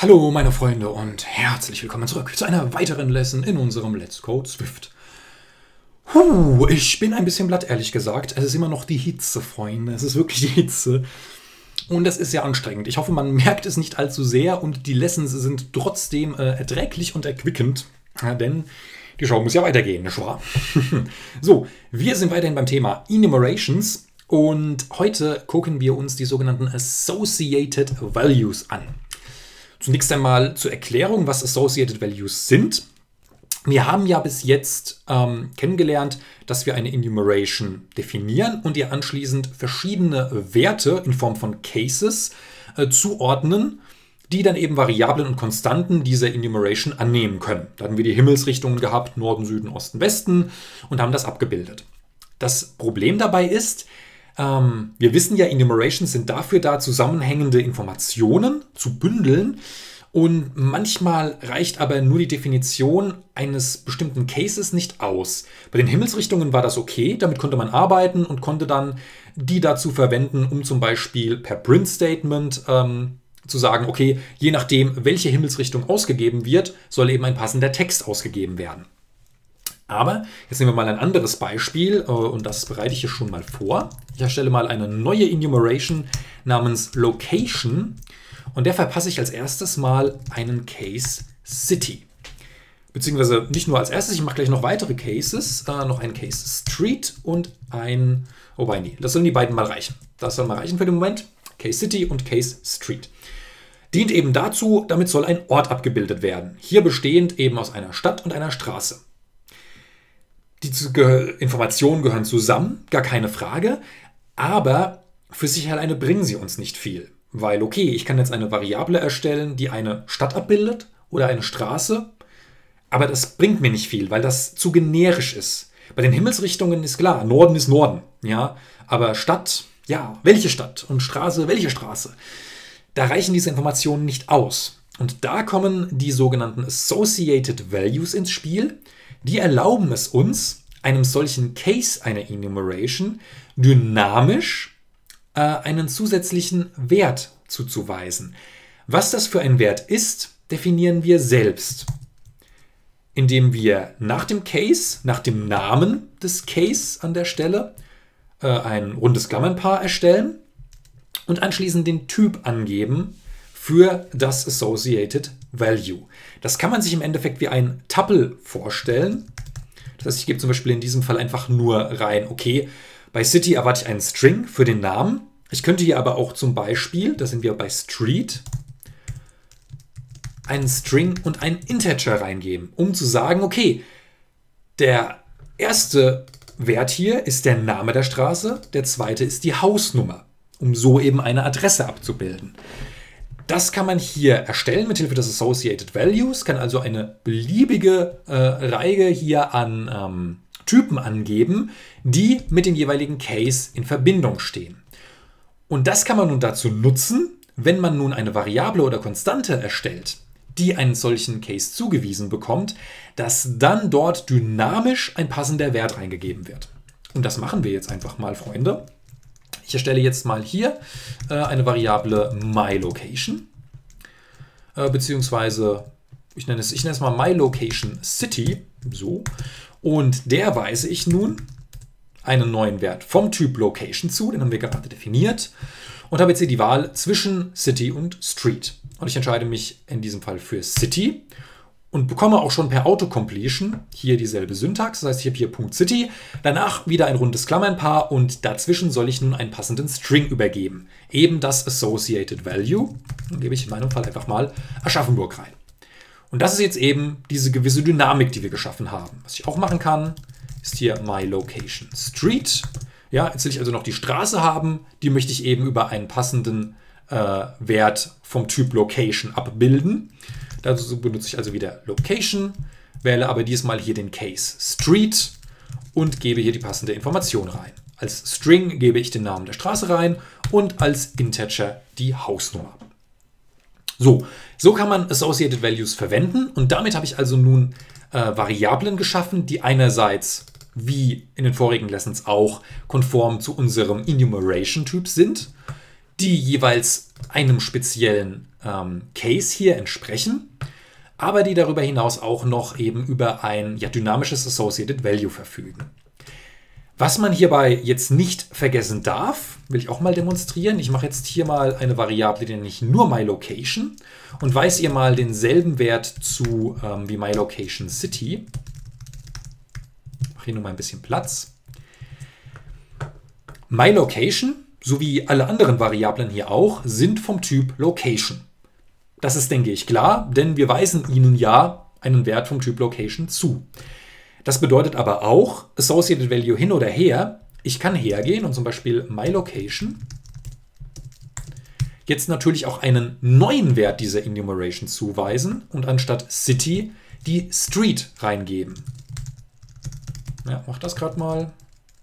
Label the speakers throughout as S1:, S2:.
S1: Hallo meine Freunde und herzlich willkommen zurück zu einer weiteren Lesson in unserem Let's Code Swift. Ich bin ein bisschen platt, ehrlich gesagt. Es ist immer noch die Hitze, Freunde. Es ist wirklich die Hitze. Und das ist sehr anstrengend. Ich hoffe, man merkt es nicht allzu sehr und die Lessons sind trotzdem erträglich und erquickend. Denn die Show muss ja weitergehen, nicht wahr? So, wir sind weiterhin beim Thema Enumerations und heute gucken wir uns die sogenannten Associated Values an. Zunächst einmal zur Erklärung, was Associated Values sind. Wir haben ja bis jetzt kennengelernt, dass wir eine Enumeration definieren und ihr anschließend verschiedene Werte in Form von Cases zuordnen, die dann eben Variablen und Konstanten dieser Enumeration annehmen können. Da hatten wir die Himmelsrichtungen gehabt, Norden, Süden, Osten, Westen und haben das abgebildet. Das Problem dabei ist, wir wissen ja, Enumerations sind dafür da, zusammenhängende Informationen zu bündeln und manchmal reicht aber nur die Definition eines bestimmten Cases nicht aus. Bei den Himmelsrichtungen war das okay, damit konnte man arbeiten und konnte dann die dazu verwenden, um zum Beispiel per Print-Statement zu sagen, okay, je nachdem, welche Himmelsrichtung ausgegeben wird, soll eben ein passender Text ausgegeben werden. Aber jetzt nehmen wir mal ein anderes Beispiel und das bereite ich hier schon mal vor. Ich erstelle mal eine neue Enumeration namens Location und der verpasse ich als erstes mal einen Case City. Beziehungsweise nicht nur als erstes, ich mache gleich noch weitere Cases, noch ein Case Street und ein, wobei nee, das sollen die beiden mal reichen. Das soll mal reichen für den Moment. Case City und Case Street. Dient eben dazu, damit soll ein Ort abgebildet werden. Hier bestehend eben aus einer Stadt und einer Straße. Die Informationen gehören zusammen, gar keine Frage, aber für sich alleine bringen sie uns nicht viel. Weil, okay, ich kann jetzt eine Variable erstellen, die eine Stadt abbildet oder eine Straße, aber das bringt mir nicht viel, weil das zu generisch ist. Bei den Himmelsrichtungen ist klar, Norden ist Norden, ja, aber Stadt, ja, welche Stadt und Straße, welche Straße? Da reichen diese Informationen nicht aus. Und da kommen die sogenannten Associated Values ins Spiel. Die erlauben es uns, einem solchen Case einer Enumeration dynamisch einen zusätzlichen Wert zuzuweisen. Was das für ein Wert ist, definieren wir selbst, indem wir nach dem Case, nach dem Namen des Case an der Stelle, ein rundes Klammernpaar erstellen und anschließend den Typ angeben für das Associated Value. Das kann man sich im Endeffekt wie ein Tuple vorstellen. Das heißt, ich gebe zum Beispiel in diesem Fall einfach nur rein, okay, bei City erwarte ich einen String für den Namen. Ich könnte hier aber auch zum Beispiel, da sind wir bei Street, einen String und einen Integer reingeben, um zu sagen, okay, der erste Wert hier ist der Name der Straße, der zweite ist die Hausnummer, um so eben eine Adresse abzubilden. Das kann man hier erstellen mit Hilfe des Associated Values, kann also eine beliebige Reihe hier an Typen angeben, die mit dem jeweiligen Case in Verbindung stehen. Und das kann man nun dazu nutzen, wenn man nun eine Variable oder Konstante erstellt, die einen solchen Case zugewiesen bekommt, dass dann dort dynamisch ein passender Wert eingegeben wird. Und das machen wir jetzt einfach mal, Freunde. Ich erstelle jetzt mal hier eine Variable myLocation, beziehungsweise ich nenne es mal myLocationCity, so, und der weise ich nun einen neuen Wert vom Typ Location zu, den haben wir gerade definiert, und habe jetzt hier die Wahl zwischen City und Street. Und ich entscheide mich in diesem Fall für City und bekomme auch schon per Autocompletion hier dieselbe Syntax. Das heißt, ich habe hier .city, danach wieder ein rundes Klammernpaar und dazwischen soll ich nun einen passenden String übergeben. Eben das Associated Value. Dann gebe ich in meinem Fall einfach mal Aschaffenburg rein. Und das ist jetzt eben diese gewisse Dynamik, die wir geschaffen haben. Was ich auch machen kann, ist hier myLocationStreet. Ja, jetzt will ich also noch die Straße haben. Die möchte ich eben über einen passenden Wert vom Typ Location abbilden. Dazu benutze ich also wieder Location, wähle aber diesmal hier den Case Street und gebe hier die passende Information rein. Als String gebe ich den Namen der Straße rein und als Integer die Hausnummer. So kann man Associated Values verwenden und damit habe ich also nun Variablen geschaffen, die einerseits, wie in den vorigen Lessons auch, konform zu unserem Enumeration-Typ sind, die jeweils einem speziellen Case hier entsprechen, aber die darüber hinaus auch noch eben über ein dynamisches Associated Value verfügen. Was man hierbei jetzt nicht vergessen darf, will ich auch mal demonstrieren. Ich mache jetzt hier mal eine Variable, die nenne ich nur myLocation und weise ihr mal denselben Wert zu wie myLocationCity. Ich mache hier nur mal ein bisschen Platz. myLocation sowie alle anderen Variablen hier auch sind vom Typ Location. Das ist, denke ich, klar, denn wir weisen ihnen ja einen Wert vom Typ Location zu. Das bedeutet aber auch, Associated Value hin oder her, ich kann hergehen und zum Beispiel myLocation jetzt natürlich auch einen neuen Wert dieser Enumeration zuweisen und anstatt City die Street reingeben. Ja, mach das gerade mal.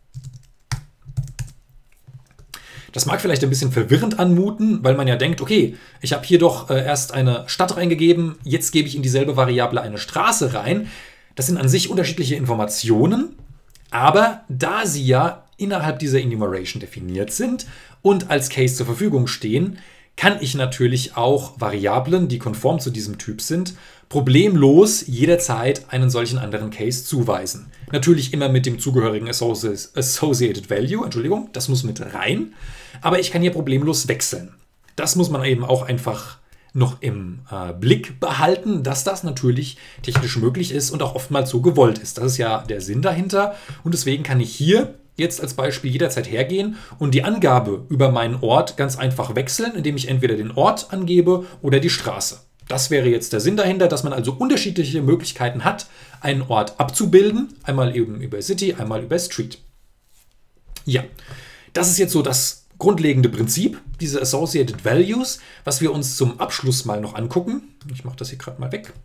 S1: Das mag vielleicht ein bisschen verwirrend anmuten, weil man ja denkt, okay, ich habe hier doch erst eine Stadt reingegeben, jetzt gebe ich in dieselbe Variable eine Straße rein. Das sind an sich unterschiedliche Informationen, aber da sie ja innerhalb dieser Enumeration definiert sind und als Case zur Verfügung stehen, kann ich natürlich auch Variablen, die konform zu diesem Typ sind, problemlos jederzeit einen solchen anderen Case zuweisen. Natürlich immer mit dem zugehörigen Associated Value, Entschuldigung, das muss mit rein, aber ich kann hier problemlos wechseln. Das muss man eben auch einfach noch im Blick behalten, dass das natürlich technisch möglich ist und auch oftmals so gewollt ist. Das ist ja der Sinn dahinter und deswegen kann ich hier jetzt als Beispiel jederzeit hergehen und die Angabe über meinen Ort ganz einfach wechseln, indem ich entweder den Ort angebe oder die Straße. Das wäre jetzt der Sinn dahinter, dass man also unterschiedliche Möglichkeiten hat, einen Ort abzubilden. Einmal eben über City, einmal über Street. Ja, das ist jetzt so das grundlegende Prinzip, diese Associated Values, was wir uns zum Abschluss mal noch angucken. Ich mache das hier gerade mal weg.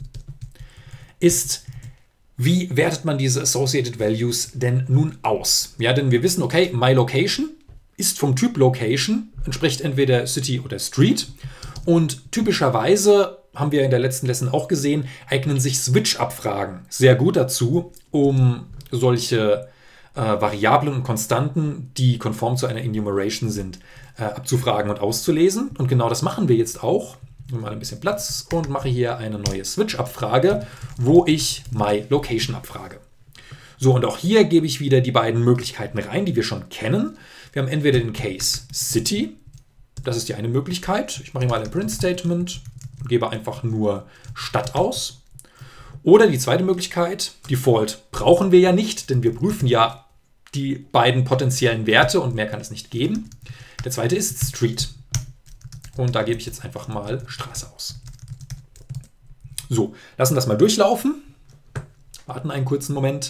S1: Ist, wie wertet man diese Associated Values denn nun aus? Ja, denn wir wissen, okay, myLocation ist vom Typ Location, entspricht entweder City oder Street. Und typischerweise, haben wir in der letzten Lesson auch gesehen, eignen sich Switch-Abfragen sehr gut dazu, um solche Variablen und Konstanten, die konform zu einer Enumeration sind, abzufragen und auszulesen. Und genau das machen wir jetzt auch. Ich nehme mal ein bisschen Platz und mache hier eine neue Switch-Abfrage, wo ich myLocation abfrage. So, und auch hier gebe ich wieder die beiden Möglichkeiten rein, die wir schon kennen. Wir haben entweder den Case City, das ist die eine Möglichkeit. Ich mache hier mal ein Print-Statement und gebe einfach nur Stadt aus. Oder die zweite Möglichkeit, Default brauchen wir ja nicht, denn wir prüfen ja die beiden potenziellen Werte und mehr kann es nicht geben. Der zweite ist Street. Und da gebe ich jetzt einfach mal Straße aus. So, lassen das mal durchlaufen. Warten einen kurzen Moment.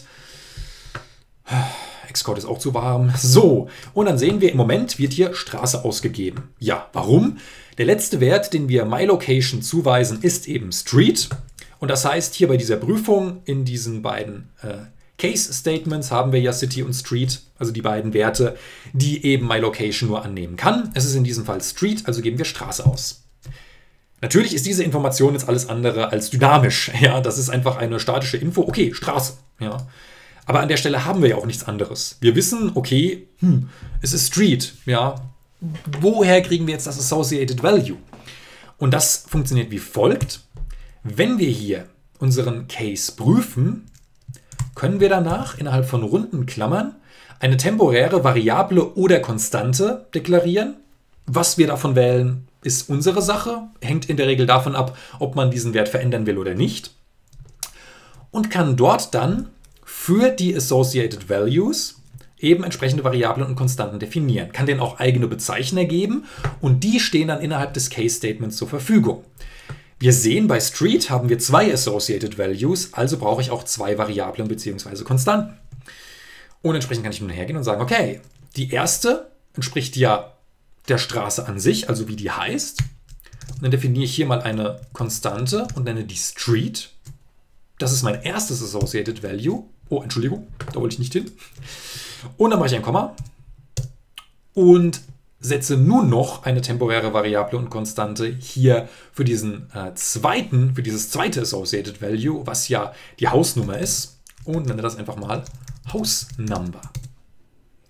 S1: Xcode ist auch zu warm. So, und dann sehen wir, im Moment wird hier Straße ausgegeben. Ja, warum? Der letzte Wert, den wir myLocation zuweisen, ist eben Street. Und das heißt, hier bei dieser Prüfung in diesen beiden Case-Statements haben wir ja City und Street, also die beiden Werte, die eben myLocation nur annehmen kann. Es ist in diesem Fall Street, also geben wir Straße aus. Natürlich ist diese Information jetzt alles andere als dynamisch. Ja, das ist einfach eine statische Info. Okay, Straße. Ja. Aber an der Stelle haben wir ja auch nichts anderes. Wir wissen, okay, es ist Street. Ja. Woher kriegen wir jetzt das Associated Value? Und das funktioniert wie folgt. Wenn wir hier unseren Case prüfen, können wir danach innerhalb von runden Klammern eine temporäre Variable oder Konstante deklarieren. Was wir davon wählen, ist unsere Sache, hängt in der Regel davon ab, ob man diesen Wert verändern will oder nicht. Und kann dort dann für die Associated Values eben entsprechende Variablen und Konstanten definieren. Kann denen auch eigene Bezeichner geben und die stehen dann innerhalb des Case-Statements zur Verfügung. Wir sehen, bei Street haben wir zwei Associated Values, also brauche ich auch zwei Variablen bzw. Konstanten. Und entsprechend kann ich nun hergehen und sagen, okay, die erste entspricht ja der Straße an sich, also wie die heißt. Und dann definiere ich hier mal eine Konstante und nenne die Street. Das ist mein erstes Associated Value. Oh, Entschuldigung, da wollte ich nicht hin. Und dann mache ich ein Komma und setze nun noch eine temporäre Variable und Konstante hier für dieses zweite Associated Value, was ja die Hausnummer ist, und nenne das einfach mal House Number.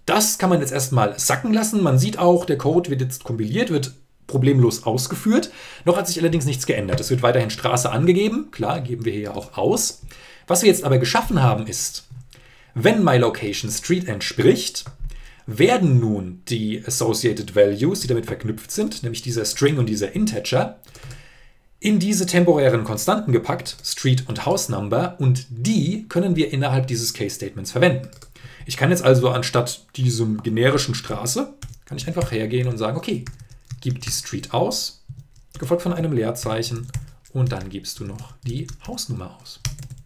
S1: Das kann man jetzt erstmal sacken lassen. Man sieht auch, der Code wird jetzt kompiliert, wird problemlos ausgeführt. Noch hat sich allerdings nichts geändert. Es wird weiterhin Straße angegeben. Klar, geben wir hier ja auch aus. Was wir jetzt aber geschaffen haben ist, wenn myLocation Street entspricht, werden nun die Associated Values, die damit verknüpft sind, nämlich dieser String und dieser Integer, in diese temporären Konstanten gepackt, Street und House Number, und die können wir innerhalb dieses Case-Statements verwenden. Ich kann jetzt also anstatt diesem generischen Straße, kann ich einfach hergehen und sagen, okay, gib die Street aus, gefolgt von einem Leerzeichen, und dann gibst du noch die Hausnummer aus.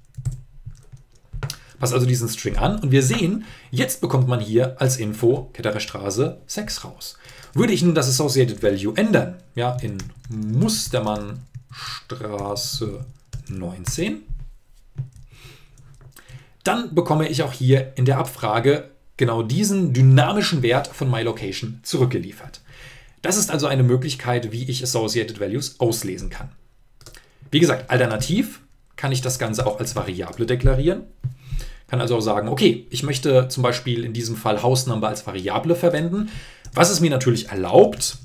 S1: Pass also diesen String an und wir sehen, jetzt bekommt man hier als Info Ketterer Straße 6 raus. Würde ich nun das Associated Value ändern, ja, in Mustermann Straße 19, dann bekomme ich auch hier in der Abfrage genau diesen dynamischen Wert von myLocation zurückgeliefert. Das ist also eine Möglichkeit, wie ich Associated Values auslesen kann. Wie gesagt, alternativ kann ich das Ganze auch als Variable deklarieren. Kann also auch sagen, okay, ich möchte zum Beispiel in diesem Fall Hausnumber als Variable verwenden, was es mir natürlich erlaubt,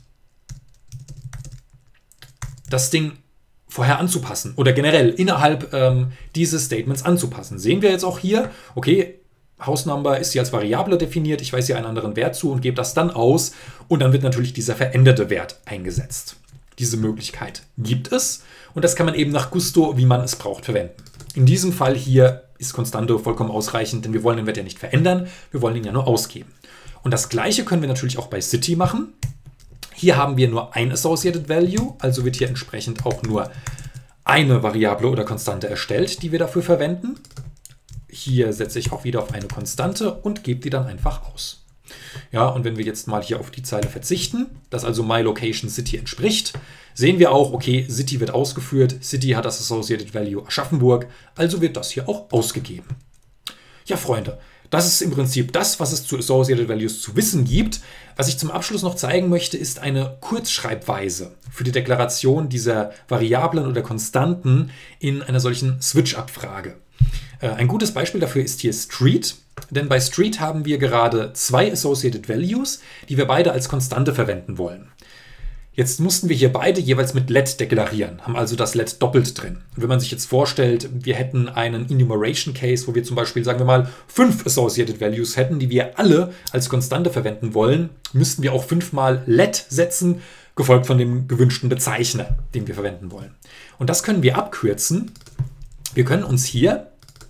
S1: das Ding vorher anzupassen oder generell innerhalb dieses Statements anzupassen. Sehen wir jetzt auch hier, okay, Hausnumber ist hier als Variable definiert, ich weise hier einen anderen Wert zu und gebe das dann aus und dann wird natürlich dieser veränderte Wert eingesetzt. Diese Möglichkeit gibt es und das kann man eben nach Gusto, wie man es braucht, verwenden. In diesem Fall hier ist Konstante vollkommen ausreichend, denn wir wollen den Wert ja nicht verändern, wir wollen ihn ja nur ausgeben. Und das Gleiche können wir natürlich auch bei City machen. Hier haben wir nur ein Associated Value, also wird hier entsprechend auch nur eine Variable oder Konstante erstellt, die wir dafür verwenden. Hier setze ich auch wieder auf eine Konstante und gebe die dann einfach aus. Ja, und wenn wir jetzt mal hier auf die Zeile verzichten, dass also myLocation City entspricht, sehen wir auch, okay, City wird ausgeführt, City hat das Associated Value Aschaffenburg, also wird das hier auch ausgegeben. Ja, Freunde, das ist im Prinzip das, was es zu Associated Values zu wissen gibt. Was ich zum Abschluss noch zeigen möchte, ist eine Kurzschreibweise für die Deklaration dieser Variablen oder Konstanten in einer solchen Switch-Abfrage. Ein gutes Beispiel dafür ist hier Street, denn bei Street haben wir gerade zwei Associated Values, die wir beide als Konstante verwenden wollen. Jetzt mussten wir hier beide jeweils mit let deklarieren, haben also das let doppelt drin. Und wenn man sich jetzt vorstellt, wir hätten einen Enumeration Case, wo wir zum Beispiel, sagen wir mal, 5 Associated Values hätten, die wir alle als Konstante verwenden wollen, müssten wir auch 5-mal let setzen, gefolgt von dem gewünschten Bezeichner, den wir verwenden wollen. Und das können wir abkürzen. Wir können uns hier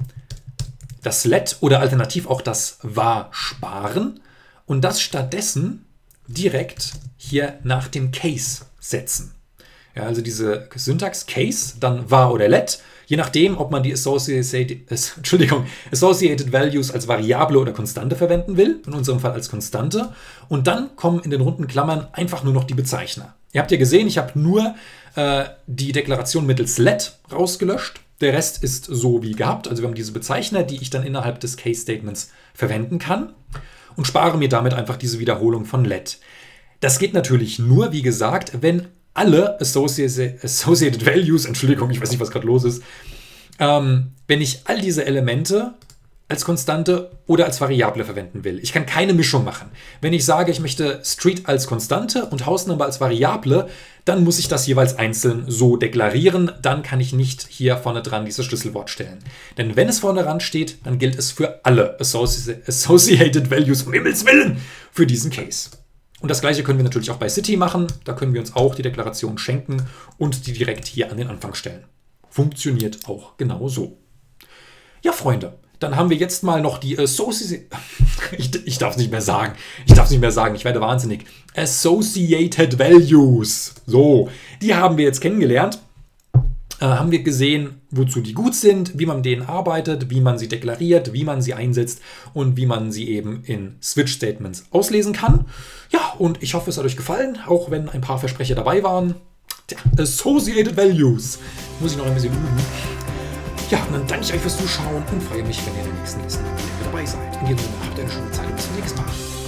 S1: das let oder alternativ auch das var sparen und das stattdessen direkt hier nach dem Case setzen. Ja, also diese Syntax Case, dann var oder let, je nachdem, ob man die Associated Values als Variable oder Konstante verwenden will, in unserem Fall als Konstante, und dann kommen in den runden Klammern einfach nur noch die Bezeichner. Ihr habt ja gesehen, ich habe nur die Deklaration mittels let rausgelöscht. Der Rest ist so wie gehabt, also wir haben diese Bezeichner, die ich dann innerhalb des Case-Statements verwenden kann und spare mir damit einfach diese Wiederholung von let. Das geht natürlich nur, wie gesagt, wenn alle Associated Values, Entschuldigung, ich weiß nicht, was gerade los ist, wenn ich all diese Elemente als Konstante oder als Variable verwenden will. Ich kann keine Mischung machen. Wenn ich sage, ich möchte Street als Konstante und Hausnummer als Variable, dann muss ich das jeweils einzeln so deklarieren. Dann kann ich nicht hier vorne dran dieses Schlüsselwort stellen. Denn wenn es vorne dran steht, dann gilt es für alle Associated Values, um Himmels Willen, für diesen Case. Und das Gleiche können wir natürlich auch bei City machen. Da können wir uns auch die Deklaration schenken und die direkt hier an den Anfang stellen. Funktioniert auch genau so. Ja, Freunde. Dann haben wir jetzt mal noch die ich darf es nicht mehr sagen. Ich werde wahnsinnig. Associated Values. So, die haben wir jetzt kennengelernt. Haben wir gesehen, wozu die gut sind, wie man mit denen arbeitet, wie man sie deklariert, wie man sie einsetzt und wie man sie eben in Switch-Statements auslesen kann. Ja, und ich hoffe, es hat euch gefallen, auch wenn ein paar Versprecher dabei waren. Tja, Associated Values. Muss ich noch ein bisschen üben. Ja, und dann danke ich euch fürs Zuschauen und freue mich, wenn ihr in der nächsten Lesson wieder dabei seid. In diesem Sinne, habt eine schöne Zeit und bis zum nächsten Mal.